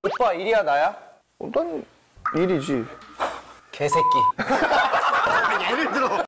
오빠 일이야 나야? 난 일이지. 개새끼. 예를 들어.